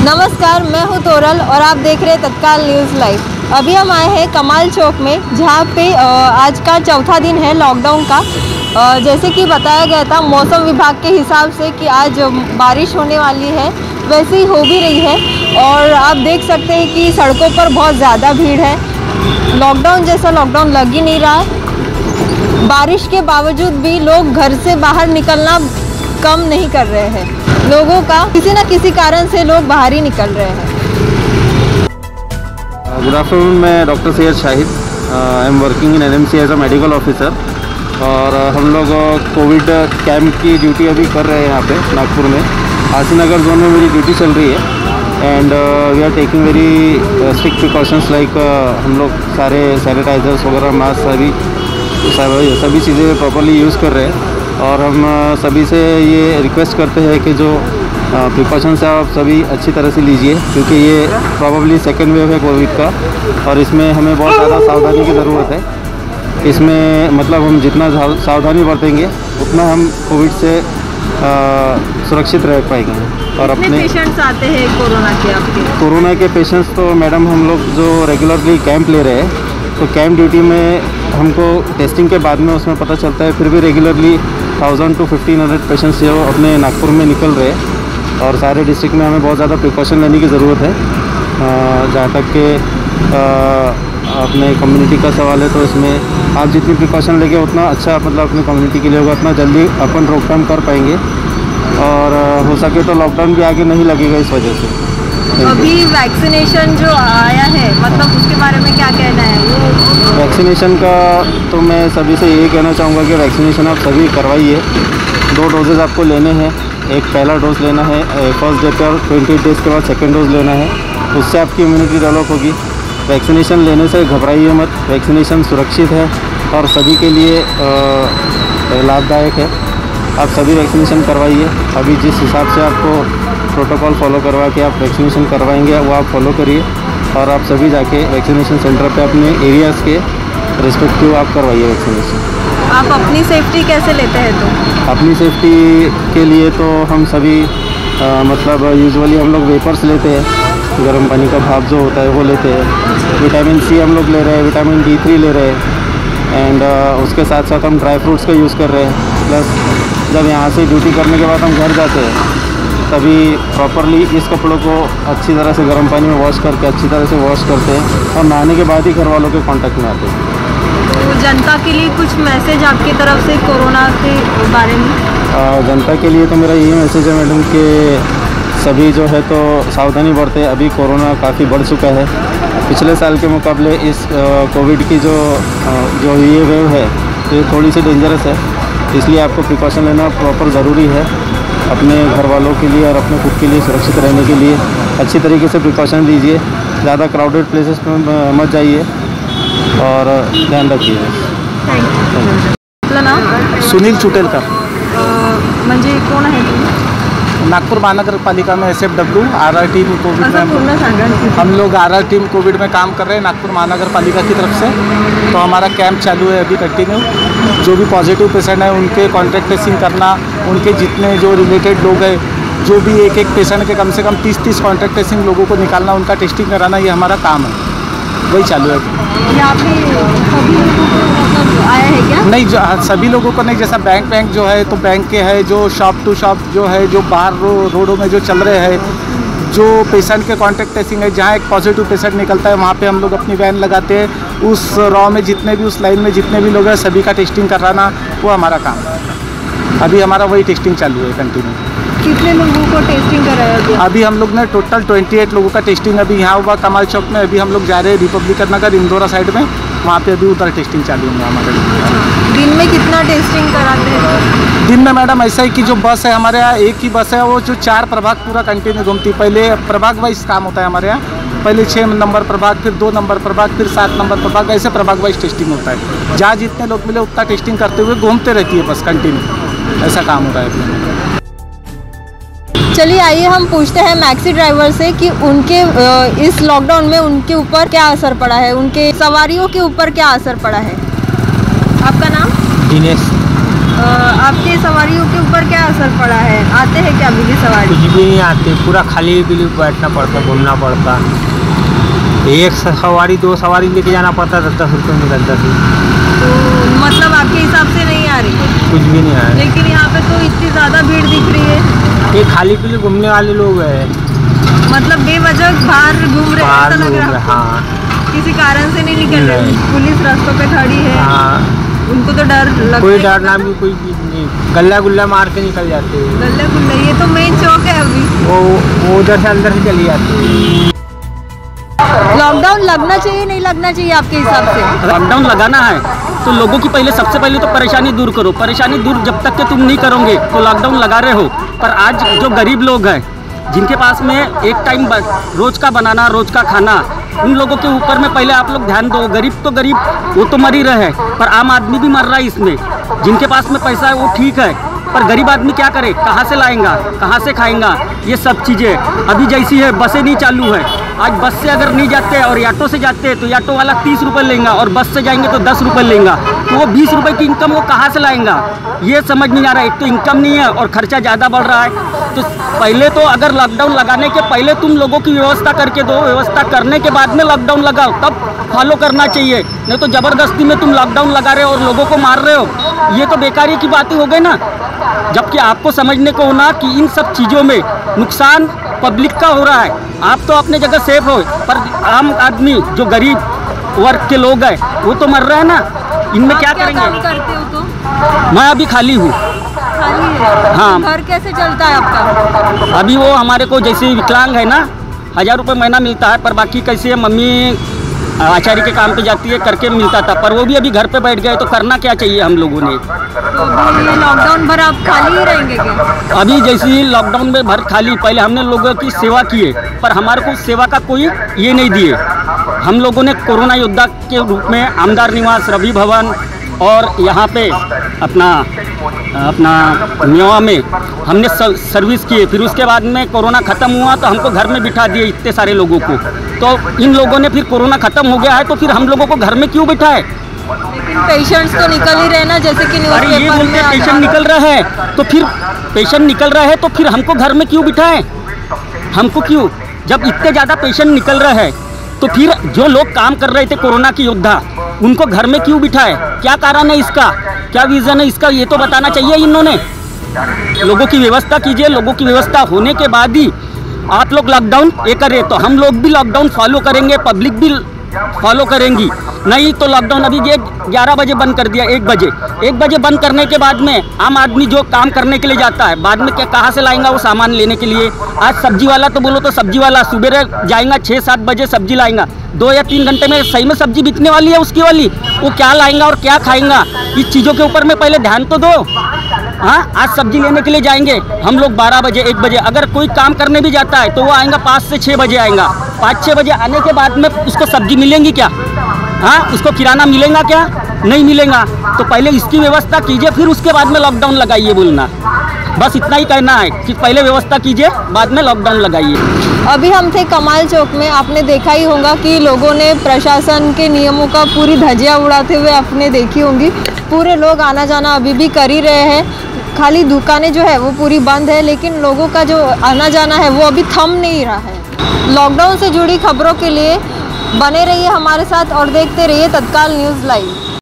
नमस्कार, मैं हूं तोरल और आप देख रहे हैं तत्काल न्यूज़ लाइव। अभी हम आए हैं कमाल चौक में, जहां पे आज का चौथा दिन है लॉकडाउन का। जैसे कि बताया गया था मौसम विभाग के हिसाब से कि आज बारिश होने वाली है, वैसे ही हो भी रही है। और आप देख सकते हैं कि सड़कों पर बहुत ज़्यादा भीड़ है। लॉकडाउन जैसा लॉकडाउन लग ही नहीं रहा है। बारिश के बावजूद भी लोग घर से बाहर निकलना कम नहीं कर रहे हैं। लोगों का किसी न किसी कारण से लोग बाहर ही निकल रहे हैं। गुड आफ्टरनून, मैं doctor Syed Shahid, I am working in NMC as a medical officer. और हम लोग कोविड कैंप की ड्यूटी अभी कर रहे हैं यहाँ पे नागपुर में। आशीनगर जोन में मेरी ड्यूटी चल रही है and we are taking very strict precautions like हम लोग सारे सैनिटाइजर्स वगैरह, मास्क, सभी चीज़ें प्रॉपरली यूज़ कर रहे हैं। और हम सभी से ये रिक्वेस्ट करते हैं कि जो प्रिकॉशंस है आप सभी अच्छी तरह से लीजिए, क्योंकि ये प्रॉबली सेकेंड वेव है कोविड का और इसमें हमें बहुत ज़्यादा सावधानी की ज़रूरत है। इसमें मतलब हम जितना सावधानी बरतेंगे उतना हम कोविड से सुरक्षित रह पाएंगे। और अपने पेशेंट्स आते हैं कोरोना के पेशेंट्स तो मैडम हम लोग जो रेगुलरली कैंप ले रहे हैं, तो कैंप ड्यूटी में हमको टेस्टिंग के बाद में उसमें पता चलता है, फिर भी रेगुलरली 1000 to 1500 पेशेंट्स जो अपने नागपुर में निकल रहे हैं। और सारे डिस्ट्रिक्ट में हमें बहुत ज़्यादा प्रिकॉशन लेने की ज़रूरत है। जहाँ तक कि अपने कम्युनिटी का सवाल है, तो इसमें आप जितनी प्रिकॉशन लेंगे उतना अच्छा, मतलब अपनी कम्युनिटी के लिए होगा, उतना जल्दी अपन रोकथाम कर पाएंगे। और हो सके तो लॉकडाउन भी आगे नहीं लगेगा इस वजह से। अभी वैक्सीनेशन जो आया है, मतलब उसके बारे में क्या कहना है? वैक्सीनेशन का तो मैं सभी से यही कहना चाहूँगा कि वैक्सीनेशन आप सभी करवाइए। 2 डोजेज़ आपको लेने हैं। एक पहला डोज लेना है फर्स्ट डे पे और 28 डेज़ के बाद सेकेंड डोज लेना है। उससे आपकी इम्यूनिटी डेवलप होगी। वैक्सीनेशन लेने से घबराइए मत, वैक्सीनेशन सुरक्षित है और सभी के लिए लाभदायक है। आप सभी वैक्सीनेशन करवाइए। अभी जिस हिसाब से आपको प्रोटोकॉल फॉलो करवा के आप वैक्सीनेशन करवाएंगे वो आप फॉलो करिए। और आप सभी जाके वैक्सीनेशन सेंटर पे अपने एरियाज़ के रिस्पेक्टिव आप करवाइए वैक्सीनेशन। आप अपनी सेफ्टी कैसे लेते हैं? तो अपनी सेफ्टी के लिए तो हम सभी मतलब यूजुअली हम लोग वेपर्स लेते हैं, गर्म पानी का भाप जो होता है वो लेते हैं। विटामिन सी हम लोग ले रहे हैं, विटामिन D3 ले रहे हैं एंड उसके साथ साथ हम ड्राई फ्रूट्स का यूज़ कर रहे हैं। प्लस जब यहाँ से ड्यूटी करने के बाद हम घर जाते हैं तभी प्रॉपरली इस कपड़ों को अच्छी तरह से गर्म पानी में वॉश करके अच्छी तरह से वॉश करते हैं और नहाने के बाद ही घर वालों के कांटेक्ट में आते हैं। तो जनता के लिए कुछ मैसेज आपकी तरफ से कोरोना के बारे में? जनता के लिए तो मेरा यही मैसेज है मैडम कि सभी जो है तो सावधानी बरतें। अभी कोरोना काफ़ी बढ़ चुका है। पिछले साल के मुकाबले इस कोविड की जो ये वेव है तो ये थोड़ी सी डेंजरस है, इसलिए आपको प्रिकॉशन लेना प्रॉपर ज़रूरी है अपने घर वालों के लिए और अपने खुद के लिए सुरक्षित रहने के लिए। अच्छी तरीके से प्रिकॉशन लीजिए, ज़्यादा क्राउडेड प्लेसेस में मत जाइए और ध्यान रखिए। आपलं नाव? सुनील चुटेलकर। म्हणजे कोण आहे तुम्ही? नागपुर महानगरपालिका में SFW RR टीम कोविड असं पूर्ण में सांगा। हम लोग RR टीम कोविड में काम कर रहे हैं नागपुर महानगरपालिका की तरफ से। तो हमारा कैंप चालू है अभी कंटिन्यू। जो भी पॉजिटिव पेशेंट है उनके कॉन्टैक्ट ट्रेसिंग करना, उनके जितने जो रिलेटेड लोग हैं, जो भी एक पेशेंट के कम से कम 30 कॉन्टैक्ट ट्रेसिंग लोगों को निकालना, उनका टेस्टिंग कराना, ये हमारा काम है, वही चालू है। यहाँ पे सभी लोगों को मतलब आया है क्या? नहीं, जो सभी लोगों को नहीं। जैसा बैंक जो है तो बैंक के है, जो शॉप टू शॉप जो है, जो बाहर रोडों में जो चल रहे हैं, जो पेशेंट के कॉन्टैक्ट ट्रेसिंग है, जहाँ एक पॉजिटिव पेशेंट निकलता है वहाँ पे हम लोग अपनी वैन लगाते हैं। उस रॉ में जितने भी, उस लाइन में जितने भी लोग हैं सभी का टेस्टिंग कराना वो हमारा काम है। अभी हमारा वही टेस्टिंग चालू है कंटिन्यू। कितने लोगों को टेस्टिंग कराया गया? अभी हम लोग ने टोटल 28 लोगों का टेस्टिंग अभी यहाँ हुआ कमाल चौक में। अभी हम लोग जा रहे हैं रिपब्लिकन नगर इंदौरा साइड में, वहाँ पे अभी उधर टेस्टिंग चालू है हमारे। दिन में कितना टेस्टिंग कराते हैं? दिन में मैडम ऐसा है कि जो बस है हमारे यहाँ, एक ही बस है, वो जो 4 प्रभाग पूरा कंटिन्यू घूमती है। पहले प्रभाग वाइज काम होता है हमारे यहाँ, पहले 6 नंबर प्रभाग, फिर 2 नंबर प्रभाग, फिर 7 नंबर प्रभाग, ऐसे प्रभाग वाइज टेस्टिंग होता है। जहाँ जितने लोग मिले उतना टेस्टिंग करते हुए घूमते रहती है बस कंटिन्यू, ऐसा काम हो रहा है। चलिए आइए हम पूछते हैं मैक्सी ड्राइवर से कि उनके इस लॉकडाउन में उनके ऊपर क्या असर पड़ा है, उनके सवारियों के ऊपर क्या असर पड़ा है। आपका नाम? दिनेश। आपके सवारियों के ऊपर क्या असर पड़ा है? आते हैं क्या अभी भी सवारी? कुछ भी नहीं आते, पूरा खाली बिल्ली बैठना पड़ता, घूमना पड़ता। एक सवारी 2 सवारी लेके जाना पड़ता, 10-10 रुपये में 10-10। तो मतलब आपके हिसाब से नहीं आ रही है? कुछ भी नहीं आया। लेकिन यहाँ पे तो इतनी ज़्यादा भीड़ दिख रही है। ये खाली पीली घूमने वाले लोग हैं, मतलब बेवजह बाहर घूम रहे हैं, बाहर ऐसा लग लोग रहा हैं। है? हाँ किसी कारण से नहीं निकल रहे? नहीं। पुलिस रास्तों पे खड़ी है, हाँ, उनको तो डर लगता कोई है। डर ना भी, कोई चीज़ नहीं, गल्ला गुल्ला मार के निकल जाते हैं। गल्ले गुल्ले, ये तो मेन चौक है अभी। वो उधर से अंदर से चली जाती है। लॉकडाउन लगना चाहिए नहीं लगना चाहिए आपके हिसाब से? लॉकडाउन लगाना है तो लोगों की पहले सबसे पहले तो परेशानी दूर करो। परेशानी दूर जब तक के तुम नहीं करोगे तो लॉकडाउन लगा रहे हो। पर आज जो गरीब लोग हैं, जिनके पास में एक टाइम रोज का बनाना, रोज का खाना, उन लोगों के ऊपर में पहले आप लोग ध्यान दो। गरीब तो गरीब, वो तो मर ही रहे हैं, पर आम आदमी भी मर रहा है इसमें। जिनके पास में पैसा है वो ठीक है, पर गरीब आदमी क्या करे? कहाँ से लाएगा, कहाँ से खाएगा? ये सब चीज़ें अभी जैसी है, बसें नहीं चालू है। आज बस से अगर नहीं जाते और ऑटो से जाते तो ऑटो वाला 30 रुपये लेगा और बस से जाएंगे तो 10 रुपये लेगा। तो वो 20 रुपये की इनकम वो कहाँ से लाएगा? ये समझ नहीं आ रहा है। एक तो इनकम नहीं है और खर्चा ज़्यादा बढ़ रहा है। तो पहले तो अगर लॉकडाउन लगाने के पहले तुम लोगों की व्यवस्था करके दो, व्यवस्था करने के बाद में लॉकडाउन लगाओ, तब फॉलो करना चाहिए। नहीं तो ज़बरदस्ती में तुम लॉकडाउन लगा रहे हो और लोगों को मार रहे हो, ये तो बेकारी की बात ही हो गई ना। जबकि आपको समझने को होना कि इन सब चीज़ों में नुकसान पब्लिक का हो रहा है। आप तो अपने जगह सेफ हो, पर आम आदमी जो गरीब वर्ग के लोग हैं वो तो मर रहे हैं ना। इनमें क्या करेंगे? काम करते हो तो? मैं अभी खाली हूँ। खाली है? हाँ। घर कैसे चलता है आपका? अभी वो हमारे को जैसे विकलांग है ना, 1000 रुपये महीना मिलता है, पर बाकी कैसे मम्मी आचार्य के काम पे जाती है, करके मिलता था। पर वो भी अभी घर पे बैठ गए, तो करना क्या चाहिए हम लोगों ने? तो अभी लॉकडाउन भर आप खाली ही रहेंगे क्या? अभी जैसे ही लॉकडाउन में भर खाली, पहले हमने लोगों की सेवा किए, पर हमारे को सेवा का कोई ये नहीं दिए। हम लोगों ने कोरोना योद्धा के रूप में आमदार निवास, रवि भवन और यहाँ पे अपना न्योवा में हमने सर्विस किए। फिर उसके बाद में कोरोना ख़त्म हुआ तो हमको घर में बिठा दिए इतने सारे लोगों को। तो इन लोगों ने फिर कोरोना ख़त्म हो गया है तो फिर हम लोगों को घर में क्यों बिठाए? लेकिन पेशेंट्स तो निकल ही रहे ना, जैसे कि अरे ये न्यूज़पेपर बोलते में आ पेशेंट रहा है। निकल रहे हैं, तो फिर पेशेंट निकल रहे हैं तो फिर हमको घर में क्यों बिठाएं? हमको क्यों? जब इतने ज़्यादा पेशेंट निकल रहे हैं तो फिर जो लोग काम कर रहे थे कोरोना की योद्धा, उनको घर में क्यों बिठाए? क्या कारण है इसका? क्या रीज़न है इसका? ये तो बताना चाहिए इन्होंने। लोगों की व्यवस्था कीजिए। लोगों की व्यवस्था होने के बाद ही आप लोग लॉकडाउन ये करें, तो हम लोग भी लॉकडाउन फॉलो करेंगे, पब्लिक भी फॉलो करेंगी। नहीं तो लॉकडाउन अभी ये 11 बजे बंद कर दिया, 1 बजे बंद करने के बाद में आम आदमी जो काम करने के लिए जाता है, बाद में क्या कहाँ से लाएंगा वो सामान लेने के लिए? आज सब्जी वाला तो बोलो तो सब्जी वाला सुबह जाएगा 6-7 बजे सब्जी लाएगा, 2 या 3 घंटे में सही में सब्जी बिकने वाली है उसकी वाली, वो क्या लाएंगा और क्या खाएंगा? इस चीज़ों के ऊपर में पहले ध्यान तो दो। हाँ, आज सब्जी लेने के लिए जाएंगे हम लोग 12 बजे 1 बजे, अगर कोई काम करने भी जाता है तो वो आएगा 5 से 6 बजे आएगा। 5-6 बजे आने के बाद में उसको सब्जी मिलेंगी क्या? हाँ, उसको किराना मिलेगा क्या? नहीं मिलेगा। तो पहले इसकी व्यवस्था कीजिए, फिर उसके बाद में लॉकडाउन लगाइए बोलना। बस इतना ही कहना है कि पहले व्यवस्था कीजिए, बाद में लॉकडाउन लगाइए। अभी हम थे कमाल चौक में। आपने देखा ही होगा कि लोगों ने प्रशासन के नियमों का पूरी धज्जियां उड़ाते हुए आपने देखी होंगी। पूरे लोग आना जाना अभी भी कर ही रहे हैं। खाली दुकानें जो है वो पूरी बंद है, लेकिन लोगों का जो आना जाना है वो अभी थम नहीं रहा है। लॉकडाउन से जुड़ी खबरों के लिए बने रहिए हमारे साथ और देखते रहिए तत्काल न्यूज़ लाइव।